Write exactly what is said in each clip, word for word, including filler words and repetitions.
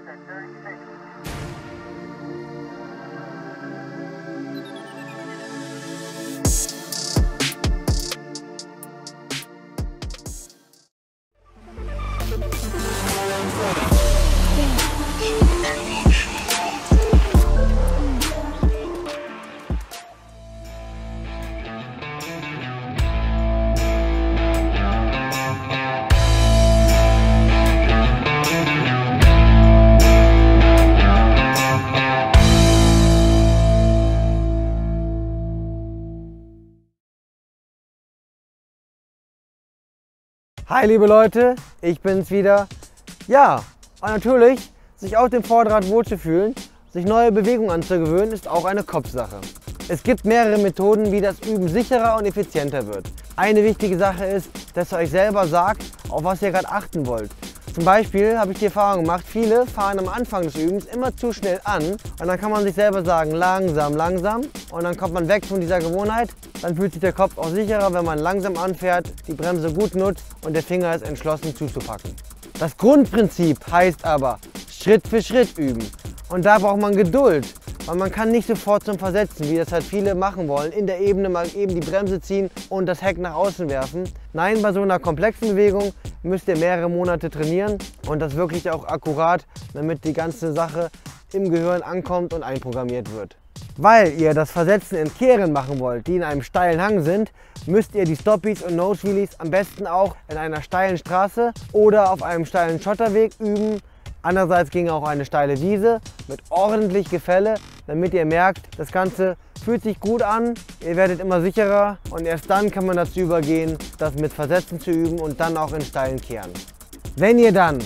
Hi liebe Leute, ich bin's wieder. Ja, und natürlich, sich auf dem Vorderrad wohlzufühlen, sich neue Bewegungen anzugewöhnen, ist auch eine Kopfsache. Es gibt mehrere Methoden, wie das Üben sicherer und effizienter wird. Eine wichtige Sache ist, dass ihr euch selber sagt, auf was ihr gerade achten wollt. Zum Beispiel habe ich die Erfahrung gemacht, viele fahren am Anfang des Übens immer zu schnell an und dann kann man sich selber sagen, langsam, langsam und dann kommt man weg von dieser Gewohnheit. Dann fühlt sich der Kopf auch sicherer, wenn man langsam anfährt, die Bremse gut nutzt und der Finger ist entschlossen zuzupacken. Das Grundprinzip heißt aber, Schritt für Schritt üben. Und da braucht man Geduld, weil man kann nicht sofort zum Versetzen, wie das halt viele machen wollen, in der Ebene mal eben die Bremse ziehen und das Heck nach außen werfen. Nein, bei so einer komplexen Bewegung müsst ihr mehrere Monate trainieren und das wirklich auch akkurat, damit die ganze Sache im Gehirn ankommt und einprogrammiert wird. Weil ihr das Versetzen in Kehren machen wollt, die in einem steilen Hang sind, müsst ihr die Stoppies und Nose Wheelies am besten auch in einer steilen Straße oder auf einem steilen Schotterweg üben. Andererseits ging auch eine steile Wiese mit ordentlich Gefälle, damit ihr merkt, das Ganze fühlt sich gut an, ihr werdet immer sicherer und erst dann kann man dazu übergehen, das mit Versetzen zu üben und dann auch in steilen Kehren. Wenn ihr dann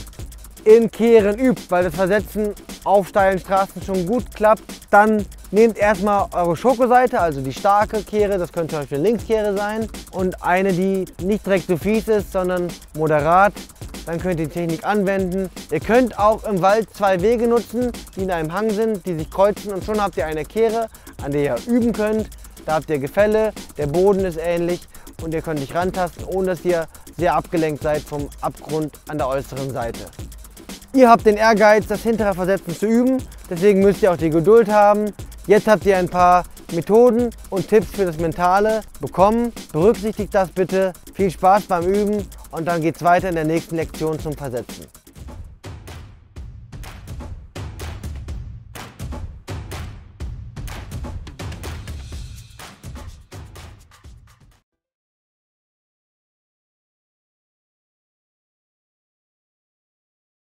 in Kehren übt, weil das Versetzen auf steilen Straßen schon gut klappt, dann nehmt erstmal eure Schokoseite, also die starke Kehre, das könnte zum Beispiel eine Linkskehre sein, und eine, die nicht direkt so fies ist, sondern moderat. Dann könnt ihr die Technik anwenden. Ihr könnt auch im Wald zwei Wege nutzen, die in einem Hang sind, die sich kreuzen und schon habt ihr eine Kehre, an der ihr üben könnt. Da habt ihr Gefälle, der Boden ist ähnlich und ihr könnt dich rantasten, ohne dass ihr sehr abgelenkt seid vom Abgrund an der äußeren Seite. Ihr habt den Ehrgeiz, das hintere Versetzen zu üben, deswegen müsst ihr auch die Geduld haben. Jetzt habt ihr ein paar Methoden und Tipps für das Mentale bekommen. Berücksichtigt das bitte. Viel Spaß beim Üben und dann geht's weiter in der nächsten Lektion zum Versetzen.